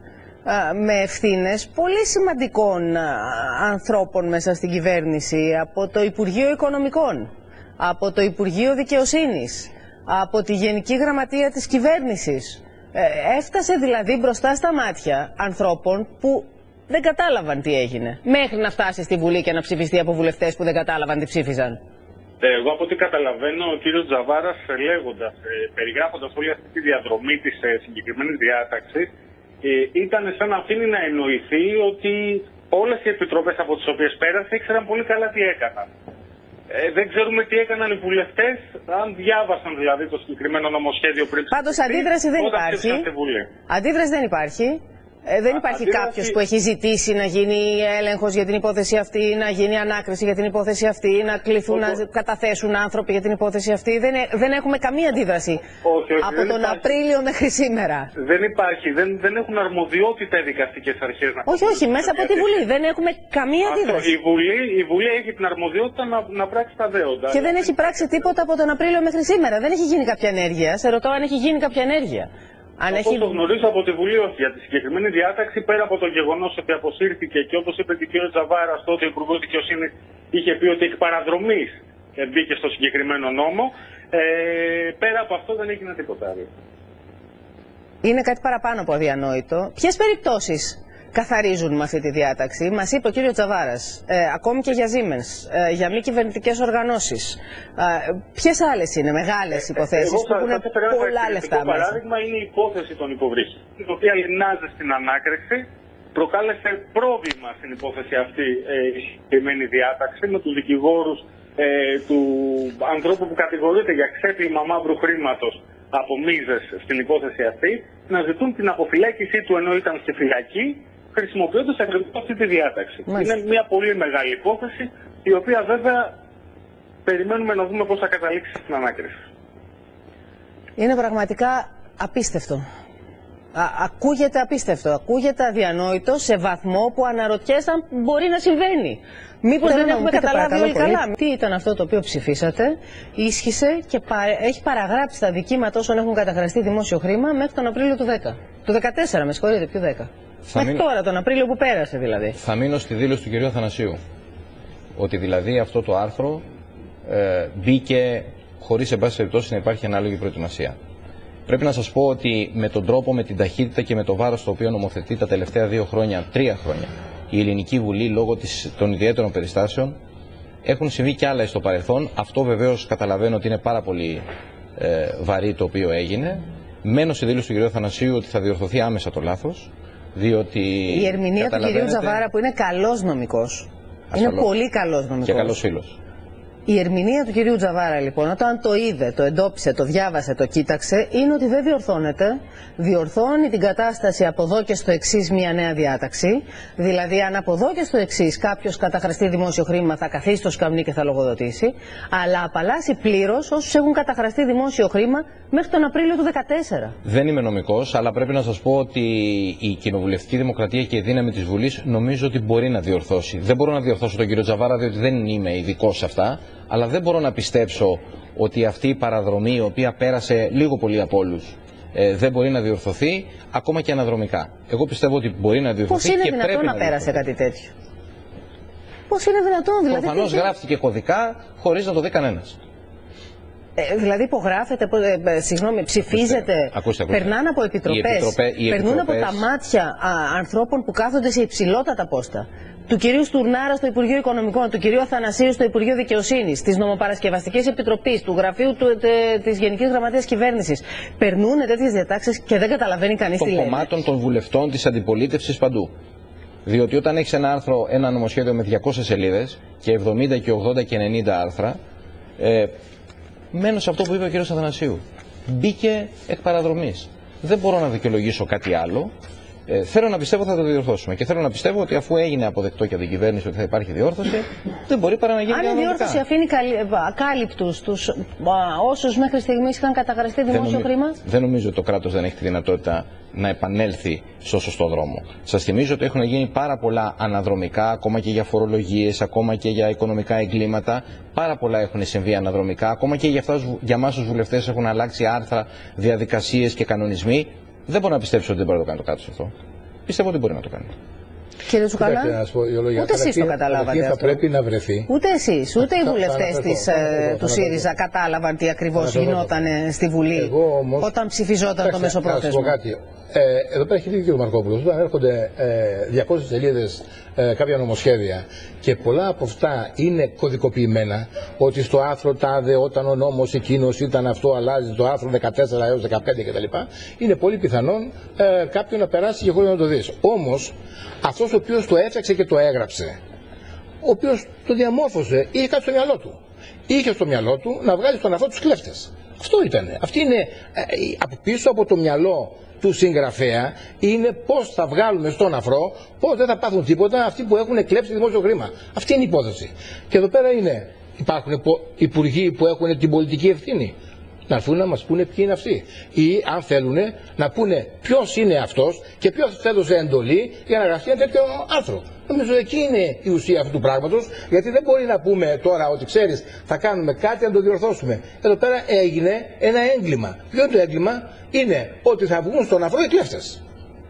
με ευθύνες πολύ σημαντικών ανθρώπων μέσα στην κυβέρνηση, από το Υπουργείο Οικονομικών, από το Υπουργείο Δικαιοσύνης, από τη Γενική Γραμματεία της Κυβέρνησης. Έφτασε δηλαδή μπροστά στα μάτια ανθρώπων που δεν κατάλαβαν τι έγινε, μέχρι να φτάσει στη Βουλή και να ψηφιστεί από βουλευτές που δεν κατάλαβαν τι ψήφιζαν. Εγώ από ό,τι καταλαβαίνω, ο κύριος Τζαβάρας λέγοντας, περιγράφοντας όλη αυτή τη διαδρομή της συγκεκριμένης διάταξης, ήταν σαν να αφήνει να εννοηθεί ότι όλες οι επιτροπές από τις οποίες πέρασε ήξεραν πολύ καλά τι έκαναν. Δεν ξέρουμε τι έκαναν οι βουλευτές, αν διάβασαν δηλαδή το συγκεκριμένο νομοσχέδιο πριν. Πάντως αντίδραση δεν υπάρχει. Αντίδραση δεν υπάρχει. Δεν υπάρχει κάποιος που έχει ζητήσει να γίνει έλεγχος για την υπόθεση αυτή, να γίνει ανάκριση για την υπόθεση αυτή, να κληθούν να καταθέσουν άνθρωποι για την υπόθεση αυτή. Δεν έχουμε καμία αντίδραση από τον Απρίλιο μέχρι σήμερα. Δεν υπάρχει. Δεν έχουν αρμοδιότητα οι δικαστικές αρχές να. Όχι, μέσα από τη Βουλή. Δεν έχουμε καμία αντίδραση. Η Βουλή έχει την αρμοδιότητα να πράξει τα δέοντα. Και δεν έχει πράξει τίποτα από τον Απρίλιο μέχρι σήμερα. Δεν έχει γίνει κάποια ενέργεια. Σε ρωτώ αν έχει γίνει κάποια ενέργεια. Όπως το γνωρίζω από τη Βουλή, όχι. Για τη συγκεκριμένη διάταξη, πέρα από το γεγονός ότι αποσύρθηκε και όπως είπε και ο κ. Τζαβάρας, τότε ο Υπουργός Δικαιοσύνης είχε πει ότι εκ παραδρομής μπήκε στο συγκεκριμένο νόμο, πέρα από αυτό δεν έγινε τίποτα άλλο. Είναι κάτι παραπάνω από αδιανόητο. Ποιες περιπτώσεις καθαρίζουν με αυτή τη διάταξη? Μας είπε ο κύριος Τζαβάρας, ακόμη και για Siemens, για μη κυβερνητικές οργανώσεις. Ποιες άλλες είναι μεγάλες υποθέσεις που έχουν πολλά λεφτά μέσα? Το παράδειγμα είναι η υπόθεση των υποβρύχων, η οποία λινάζει στην ανάκριση, προκάλεσε πρόβλημα στην υπόθεση αυτή η συγκεκριμένη διάταξη με τους δικηγόρους του ανθρώπου που κατηγορείται για ξέπλυμα μαύρου χρήματος από μίζες στην υπόθεση αυτή, να ζητούν την αποφυλάκησή του ενώ ήταν στη φυλακή, χρησιμοποιώντας ακριβώς αυτή τη διάταξη. Μάλιστα. Είναι μια πολύ μεγάλη υπόθεση, η οποία βέβαια περιμένουμε να δούμε πώς θα καταλήξει στην ανάκριση. Είναι πραγματικά απίστευτο. Ακούγεται απίστευτο, ακούγεται αδιανόητο σε βαθμό που αναρωτιέσαι αν μπορεί να συμβαίνει. Μήπως δεν έχουμε καταλάβει όλοι καλά? Τι ήταν αυτό το οποίο ψηφίσατε, ίσχυσε και έχει παραγράψει τα δικήματα όσων έχουν καταχραστεί δημόσιο χρήμα μέχρι τον Απρίλιο του 10. Του 14, με συγχωρείτε, πιο 10. Μέχρι τώρα, τον Απρίλιο που πέρασε δηλαδή. Θα μείνω στη δήλωση του κ. Αθανασίου. Ότι δηλαδή αυτό το άρθρο μπήκε χωρίς εν πάση περιπτώσει να υπάρχει ανάλογη προετοιμασία. Πρέπει να σας πω ότι με τον τρόπο, με την ταχύτητα και με το βάρος το οποίο νομοθετεί τα τελευταία 2 χρόνια, 3 χρόνια, η Ελληνική Βουλή λόγω των ιδιαίτερων περιστάσεων, Έχουν συμβεί κι άλλα στο παρελθόν. Αυτό βεβαίως καταλαβαίνω ότι είναι πάρα πολύ βαρύ το οποίο έγινε. Μένω στη δήλωση του κ. Θανασίου ότι θα διορθωθεί άμεσα το λάθος. Διότι η ερμηνεία του κ. Τζαβάρα, που είναι καλός νομικός, είναι πολύ καλός νομικός. Και καλός φίλος. Η ερμηνεία του κυρίου Τζαβάρα, λοιπόν, όταν το είδε, το εντόπισε, το διάβασε, το κοίταξε, είναι ότι δεν διορθώνεται. Διορθώνει την κατάσταση από εδώ και στο εξής μια νέα διάταξη. Δηλαδή, αν από εδώ και στο εξής κάποιος καταχραστεί δημόσιο χρήμα, θα καθίσει στο σκαμνί και θα λογοδοτήσει. Αλλά απαλλάσσει πλήρως όσους έχουν καταχραστεί δημόσιο χρήμα μέχρι τον Απρίλιο του 2014. Δεν είμαι νομικός, αλλά πρέπει να σας πω ότι η κοινοβουλευτική δημοκρατία και η δύναμη της Βουλής νομίζω ότι μπορεί να διορθώσει. Δεν μπορώ να διορθώσω τον κύριο Τζαβάρα, διότι δεν είμαι ειδικός σε αυτά. Αλλά δεν μπορώ να πιστέψω ότι αυτή η παραδρομή, η οποία πέρασε λίγο πολύ από όλους, δεν μπορεί να διορθωθεί, ακόμα και αναδρομικά. Εγώ πιστεύω ότι μπορεί να διορθωθεί. Πώς είναι και δυνατόν πρέπει να πέρασε κάτι τέτοιο? Πώς είναι δυνατόν, δηλαδή? Προφανώς γράφτηκε κωδικά χωρίς να το δει κανένας. Δηλαδή υπογράφεται, ψηφίζεται, ακούστε. περνάνε από επιτροπές, περνούν από τα μάτια ανθρώπων που κάθονται σε υψηλότατα πόστα. Του κυρίου Στουρνάρα στο Υπουργείο Οικονομικών, του κυρίου Αθανασίου στο Υπουργείο Δικαιοσύνης, της Νομοπαρασκευαστικής Επιτροπής, του Γραφείου της Γενικής Γραμματείας Κυβέρνησης. Περνούν τέτοιες διατάξεις και δεν καταλαβαίνει κανείς τι λένε. Των κομμάτων των βουλευτών της αντιπολίτευσης παντού. Διότι όταν έχεις ένα άρθρο, ένα νομοσχέδιο με 200 σελίδες και 70 και 80 και 90 άρθρα, μένω σε αυτό που είπε ο κύριος Αθανασίου. Μπήκε εκ παραδρομής. Δεν μπορώ να δικαιολογήσω κάτι άλλο. Θέλω να πιστεύω ότι θα το διορθώσουμε. Και θέλω να πιστεύω ότι αφού έγινε αποδεκτό και από την κυβέρνηση ότι θα υπάρχει διόρθωση, δεν μπορεί παρά να γίνει. Αν η διόρθωση αφήνει ακάλυπτους όσους μέχρι στιγμής είχαν καταχραστεί δημόσιο χρήμα. Δεν νομίζω ότι το κράτος δεν έχει τη δυνατότητα να επανέλθει στο σωστό δρόμο. Σας θυμίζω ότι έχουν γίνει πάρα πολλά αναδρομικά, ακόμα και για φορολογίες, ακόμα και για οικονομικά εγκλήματα. Πάρα πολλά έχουν συμβεί αναδρομικά, ακόμα και για εμάς τους βουλευτές έχουν αλλάξει άρθρα, διαδικασίες και κανονισμοί. Δεν μπορώ να πιστέψω ότι δεν μπορεί να το κάνει το κράτος αυτό. Πιστεύω ότι μπορεί να το κάνει. Κύριε Τσουκαλά, ούτε εσείς το καταλάβατε αυτό. Θα πρέπει να βρεθεί. Ούτε εσείς, ούτε οι βουλευτές του ΣΥΡΙΖΑ κατάλαβαν τι ακριβώς γινόταν στη Βουλή όταν ψηφιζόταν το μεσοπρόθεσμο. Εδώ πέρα έχει δίκιο ο Μαρκόπουλος. Όταν έρχονται 200 σελίδες κάποια νομοσχέδια και πολλά από αυτά είναι κωδικοποιημένα, ότι στο άρθρο τάδε όταν ο νόμος εκείνος ήταν αυτό, αλλάζει το άρθρο 14 έως 15 κτλ. Είναι πολύ πιθανόν κάποιον να περάσει και χωρίς να το δεις. Όμως αυτός ο οποίος το έφτιαξε και το έγραψε, ο οποίος το διαμόρφωσε, είχε κάτι στο μυαλό του. Είχε στο μυαλό του να βγάλει στον αφρό τους κλέφτες. Αυτό ήτανε. Αυτή είναι από πίσω από το μυαλό του συγγραφέα, είναι πώς θα βγάλουμε στον αφρό, πώς δεν θα πάθουν τίποτα αυτοί που έχουν κλέψει δημόσιο χρήμα. Αυτή είναι η υπόθεση. Και εδώ πέρα υπάρχουν υπουργοί που έχουν την πολιτική ευθύνη. Να έρθουν να μας πούνε ποιοι είναι αυτοί. Ή αν θέλουν να πούνε ποιος είναι αυτός και ποιος έδωσε εντολή για να γραφτεί ένα τέτοιο άρθρο. Νομίζω εκεί είναι η ουσία αυτού του πράγματος, γιατί δεν μπορεί να πούμε τώρα ότι ξέρεις θα κάνουμε κάτι να το διορθώσουμε. Εδώ πέρα έγινε ένα έγκλημα. Ποιο είναι το έγκλημα? Είναι ότι θα βγουν στον αφρό οι κλέφτες.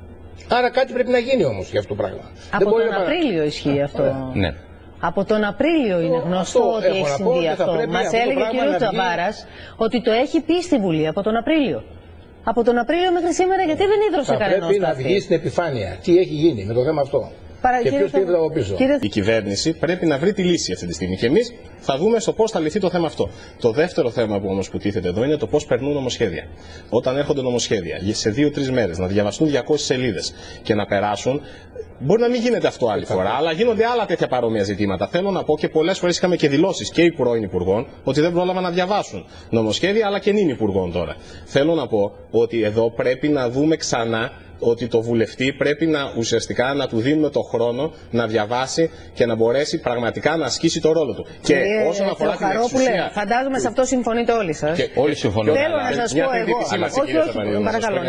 Άρα κάτι πρέπει να γίνει όμως για αυτό το πράγμα. Από τον Απρίλιο ισχύει αυτό. Ναι. Από τον Απρίλιο είναι γνωστό ότι έχει συμβεί αυτό. Μας έλεγε ο κ. Τζαβάρας ότι το έχει πει στη Βουλή από τον Απρίλιο. Από τον Απρίλιο μέχρι σήμερα, γιατί δεν ίδρωσε κανένας? Πρέπει να βγει στην επιφάνεια τι έχει γίνει με το θέμα αυτό. Και ποιος κρύβεται από πίσω. Η κυβέρνηση πρέπει να βρει τη λύση αυτή τη στιγμή. Και εμείς θα δούμε στο πώς θα λυθεί το θέμα αυτό. Το δεύτερο θέμα που τίθεται εδώ είναι το πώς περνούν νομοσχέδια. Όταν έρχονται νομοσχέδια σε 2-3 μέρες να διαβαστούν 200 σελίδες και να περάσουν. Μπορεί να μην γίνεται αυτό άλλη φορά, αλλά γίνονται άλλα τέτοια παρόμοια ζητήματα. Θέλω να πω και πολλές φορές είχαμε και δηλώσεις και οι πρώην υπουργών ότι δεν πρόλαβαν να διαβάσουν νομοσχέδια, αλλά και νυν υπουργών τώρα. Θέλω να πω ότι εδώ πρέπει να δούμε ξανά ότι το βουλευτή πρέπει ουσιαστικά να του δίνουμε το χρόνο να διαβάσει και να μπορέσει πραγματικά να ασκήσει το ρόλο του. Και όσον αφορά την εξουσία... Φαντάζομαι σε αυτό συμφωνείτε όλοι σας. Και όλοι συμφωνούν. Θέλω να σας πω εγώ... Παρακαλώ,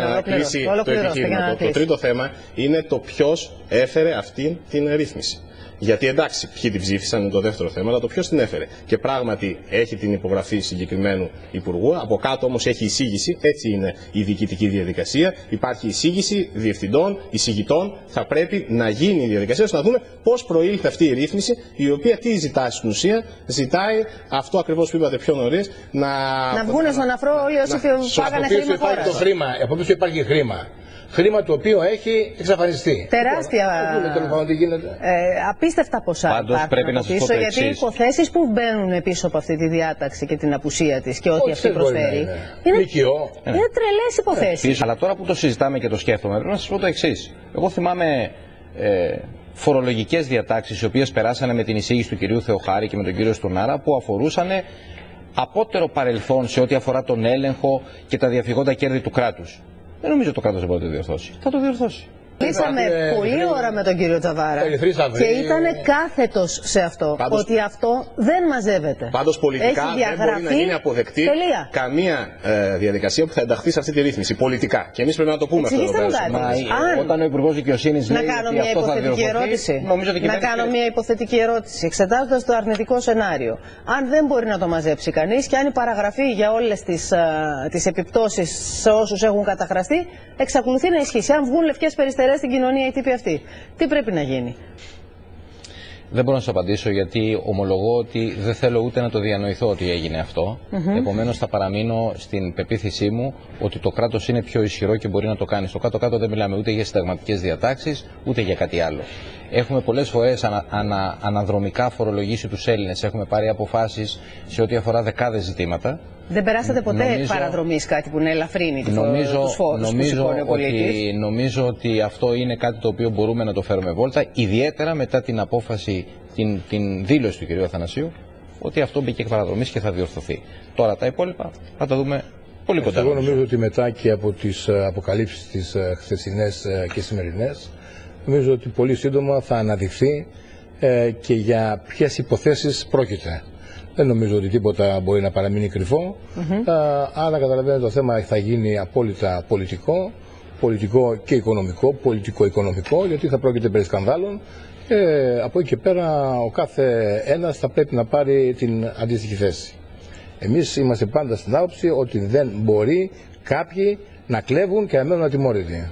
να το τρίτο θέμα είναι το ποιος έφερε αυτή την ρύθμιση. Γιατί εντάξει, ποιοι την ψήφισαν είναι το δεύτερο θέμα, αλλά το ποιος την έφερε. Και πράγματι έχει την υπογραφή συγκεκριμένου υπουργού, από κάτω όμως έχει εισήγηση, έτσι είναι η διοικητική διαδικασία. Υπάρχει εισήγηση διευθυντών, εισηγητών, θα πρέπει να γίνει η διαδικασία ώστε να δούμε πώς προήλθε αυτή η ρύθμιση, η οποία τι ζητάει στην ουσία, ζητάει αυτό ακριβώς που είπατε πιο νωρίς, να βγουν στον αφρό όλοι όσοι φάγανε χρήμα χώρας. Από πίσω υπάρχει χρήμα. Χρήμα το οποίο έχει εξαφανιστεί. Τεράστια. Απίστευτα ποσά. Πάντως πρέπει να σας πω το εξής. Γιατί οι υποθέσεις που μπαίνουν πίσω από αυτή τη διάταξη και την απουσία της και ό,τι αυτή προσφέρει. Είναι τρελές υποθέσεις. Αλλά τώρα που το συζητάμε και το σκέφτομαι, πρέπει να σας πω το εξής. Εγώ θυμάμαι φορολογικές διατάξεις οι οποίες περάσανε με την εισήγηση του κυρίου Θεοχάρη και με τον κύριο Στουρνάρα, που αφορούσαν απότερο παρελθόν σε ό,τι αφορά τον έλεγχο και τα διαφυγόντα κέρδη του κράτους. Δεν νομίζω το κράτος δεν μπορεί να το διορθώσει. Θα το διορθώσει. Μιλήσαμε πολλή ώρα με τον κύριο Τσαβάρα και ήταν κάθετος σε αυτό, ότι αυτό δεν μαζεύεται. Πάντως πολιτικά δεν μπορεί να γίνει αποδεκτή καμία διαδικασία που θα ενταχθεί σε αυτή τη ρύθμιση. Πολιτικά. Και εμείς πρέπει να το πούμε αυτό. Όταν ο Υπουργός Δικαιοσύνης λέει ότι αυτό θα διορθωθεί, νομίζω ότι να κάνω μια υποθετική ερώτηση, εξετάζοντας το αρνητικό σενάριο. Αν δεν μπορεί να το μαζέψει κανείς και αν η παραγραφή για όλες τις επιπτώσεις σε όσους έχουν καταχραστεί εξακολουθεί να ισχύσει, αν βγουν λευκές περιστερές στην κοινωνία οι τύποι αυτοί, τι πρέπει να γίνει? Δεν μπορώ να σας απαντήσω, γιατί ομολογώ ότι δεν θέλω ούτε να το διανοηθώ ότι έγινε αυτό. Επομένως θα παραμείνω στην πεποίθησή μου ότι το κράτος είναι πιο ισχυρό και μπορεί να το κάνει. Στο κάτω-κάτω δεν μιλάμε ούτε για συνταγματικές διατάξεις, ούτε για κάτι άλλο. Έχουμε πολλές φορές αναδρομικά φορολογήσει τους Έλληνες. Έχουμε πάρει αποφάσεις σε ό,τι αφορά δεκάδες ζητήματα. Δεν περάσατε ποτέ παραδρομής κάτι που να ελαφρύνει τους φόρους που σηκώνει ο πολίτης? Νομίζω ότι αυτό είναι κάτι το οποίο μπορούμε να το φέρουμε βόλτα, ιδιαίτερα μετά την απόφαση, την δήλωση του κ. Αθανασίου, ότι αυτό μπήκε παραδρομής και θα διορθωθεί. Τώρα τα υπόλοιπα θα τα δούμε πολύ κοντά. Εγώ νομίζω ότι μετά και από τις αποκαλύψεις τις χθεσινές και σημερινές, νομίζω ότι πολύ σύντομα θα αναδειχθεί και για ποιες υποθέσεις πρόκειται. Δεν νομίζω ότι τίποτα μπορεί να παραμείνει κρυφό. Άρα καταλαβαίνετε, το θέμα θα γίνει απόλυτα πολιτικό και οικονομικό, πολιτικό-οικονομικό, γιατί θα πρόκειται περί σκανδάλων. Από εκεί και πέρα ο κάθε ένας θα πρέπει να πάρει την αντίστοιχη θέση. Εμείς είμαστε πάντα στην άποψη ότι δεν μπορεί κάποιοι να κλέβουν και να μένουν ατιμόρυτοι.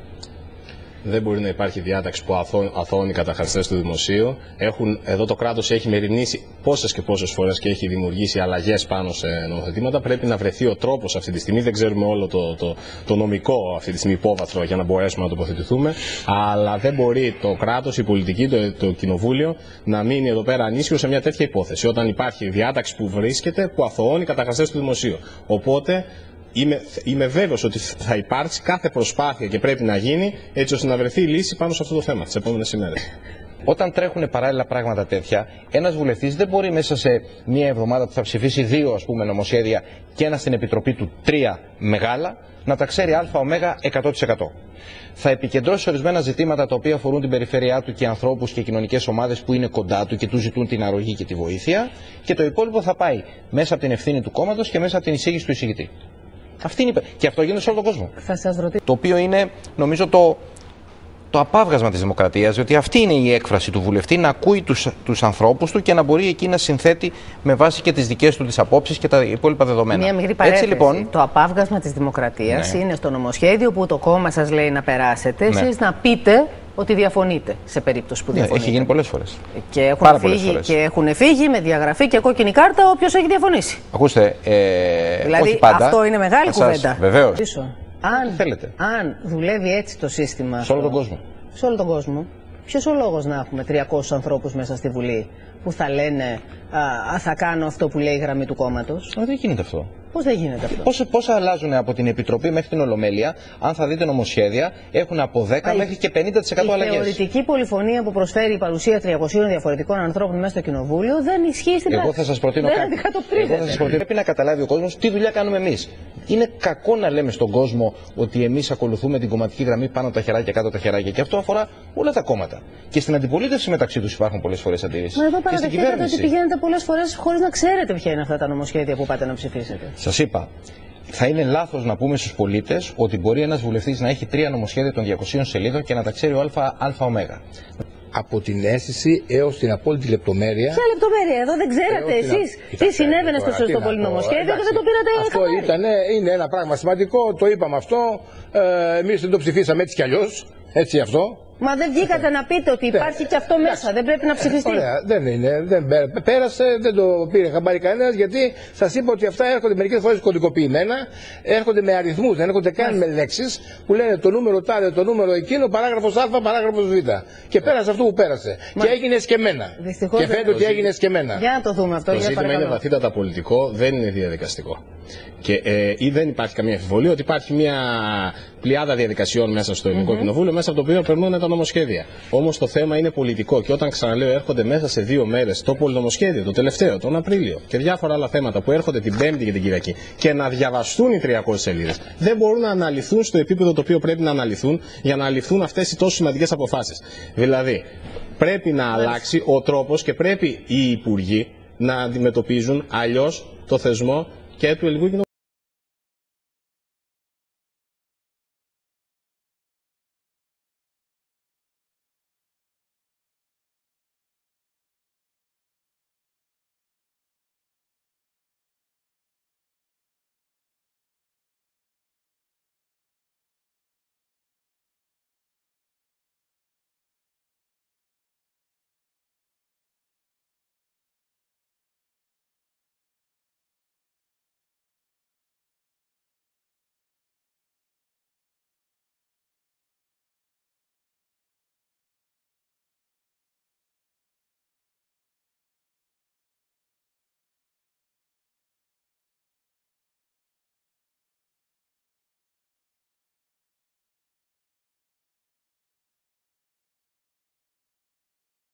Δεν μπορεί να υπάρχει διάταξη που αθώωνει οι καταχραστές του δημοσίου. Εδώ το κράτος έχει μεριμνήσει πόσες και πόσες φορές και έχει δημιουργήσει αλλαγές πάνω σε νομοθετήματα. Πρέπει να βρεθεί ο τρόπος αυτή τη στιγμή. Δεν ξέρουμε όλο το νομικό αυτή τη στιγμή υπόβαθρο για να μπορέσουμε να τοποθετηθούμε. Αλλά δεν μπορεί το κράτος, η πολιτική, το κοινοβούλιο να μείνει εδώ πέρα ανήσυχο σε μια τέτοια υπόθεση. Όταν υπάρχει διάταξη που βρίσκεται που αθωώνει οι καταχραστές του δημοσίου. Οπότε είμαι βέβαιος ότι θα υπάρξει κάθε προσπάθεια και πρέπει να γίνει έτσι ώστε να βρεθεί λύση πάνω σε αυτό το θέμα τις επόμενες ημέρες. Όταν τρέχουν παράλληλα πράγματα τέτοια, ένας βουλευτής δεν μπορεί μέσα σε μία εβδομάδα που θα ψηφίσει 2 νομοσχέδια και ένα στην Επιτροπή του 3 μεγάλα, να τα ξέρει ΑΟ 100%. Θα επικεντρώσει ορισμένα ζητήματα τα οποία αφορούν την περιφέρειά του και ανθρώπους και κοινωνικές ομάδες που είναι κοντά του και του ζητούν την αρρωγή και τη βοήθεια, και το υπόλοιπο θα πάει μέσα από την ευθύνη του κόμματος και μέσα από την εισήγηση του εισηγητή. Αυτή είναι... Και αυτό γίνεται σε όλο τον κόσμο. Θα σας ρωτήσω. Το οποίο είναι, νομίζω, το απάβγασμα της δημοκρατίας, διότι αυτή είναι η έκφραση του βουλευτή, να ακούει τους ανθρώπους του και να μπορεί εκεί να συνθέτει με βάση και τις δικές του τις απόψεις και τα υπόλοιπα δεδομένα. Μια μικρή παρένθεση. Λοιπόν, το απάβγασμα της δημοκρατίας είναι στο νομοσχέδιο που το κόμμα σας λέει να περάσετε, εσείς να πείτε ότι διαφωνείτε σε περίπτωση που διαφωνείτε. Έχει γίνει πολλές φορές. Και έχουν φύγει με διαγραφή και κόκκινη κάρτα όποιος έχει διαφωνήσει. Ακούστε, δηλαδή όχι πάντα, αυτό είναι μεγάλη κουβέντα. Βεβαίως. Αν δουλεύει έτσι το σύστημα σε όλο τον κόσμο. Σε όλο τον κόσμο, ποιος ο λόγος να έχουμε 300 ανθρώπους μέσα στη Βουλή που θα λένε θα κάνω αυτό που λέει η γραμμή του κόμματος? Δεν γίνεται αυτό. Πώς δεν γίνεται αυτό? Πόσα αλλάζουν από την Επιτροπή μέχρι την Ολομέλεια? Αν θα δείτε νομοσχέδια, έχουν από 10 μέχρι και 50% αλλαγές. Η θεωρητική πολυφωνία που προσφέρει η παρουσία 300 διαφορετικών ανθρώπων μέσα στο Κοινοβούλιο δεν ισχύει στην πράξη. Εγώ θα σας προτείνω κάτι. Πρέπει να καταλάβει ο κόσμος τι δουλειά κάνουμε εμείς. Είναι κακό να λέμε στον κόσμο ότι εμείς ακολουθούμε την κομματική γραμμή πάνω τα χεράκια, κάτω τα χεράκια. Και αυτό αφορά όλα τα κόμματα. Και στην αντιπολίτευση μεταξύ τους υπάρχουν πολλές φορές αντιρρήσεις. Μα εδώ παραδεχτείτε ότι πηγαίνετε πολλές φορές χωρίς να ξέρετε ποια είναι αυτά τα νομοσχέδια που πάτε να ψηφίσετε. Σας είπα, θα είναι λάθος να πούμε στους πολίτες ότι μπορεί ένας βουλευτής να έχει 3 νομοσχέδια των 200 σελίδων και να τα ξέρει ο ΑΟ. Από την αίσθηση έως την απόλυτη λεπτομέρεια. Ποια λεπτομέρεια? Εδώ δεν ξέρατε εσείς τι συνέβαινε στο σωστό νομοσχέδιο και δεν το πήρατε αυτό. Είναι ένα πράγμα σημαντικό, το είπαμε αυτό. Εμείς δεν το ψηφίσαμε έτσι κι αλλιώς. Έτσι αυτό. Μα δεν βγήκατε να πείτε ότι υπάρχει και αυτό μέσα, δεν πρέπει να ψηφιστεί. Ωραία, δεν είναι. Πέρασε, δεν το πήρε χαμπάρι κανένα, γιατί σας είπα ότι αυτά έρχονται μερικές φορές κωδικοποιημένα, έρχονται με αριθμούς, δεν έρχονται καν με λέξεις που λένε το νούμερο τάδε, το νούμερο εκείνο, παράγραφος Α, παράγραφος Β. Και πέρασε αυτό που πέρασε. Και έγινε εσκεμμένα. Και φαίνεται ότι έγινε εσκεμμένα. Για να το δούμε αυτό. Το ζήτημα είναι βαθύτατα πολιτικό, δεν είναι διαδικαστικό. Και ή δεν υπάρχει καμία αμφιβολία ότι υπάρχει μια πλειάδα διαδικασιών μέσα στο Ελληνικό Κοινοβούλιο, μέσα από το οποίο περνούν τα νομοσχέδια. Όμως το θέμα είναι πολιτικό και όταν ξαναλέω έρχονται μέσα σε 2 μέρες το πολυνομοσχέδιο, το τελευταίο, τον Απρίλιο και διάφορα άλλα θέματα που έρχονται την Πέμπτη και την Κυριακή και να διαβαστούν οι 300 σελίδες, δεν μπορούν να αναλυθούν στο επίπεδο το οποίο πρέπει να αναλυθούν για να ληφθούν αυτές οι τόσο σημαντικές αποφάσεις. Δηλαδή, πρέπει να αλλάξει ο τρόπος και πρέπει οι υπουργοί να αντιμετωπίζουν αλλιώς το θεσμό και του Ελληνικού Κοινοβουλίου.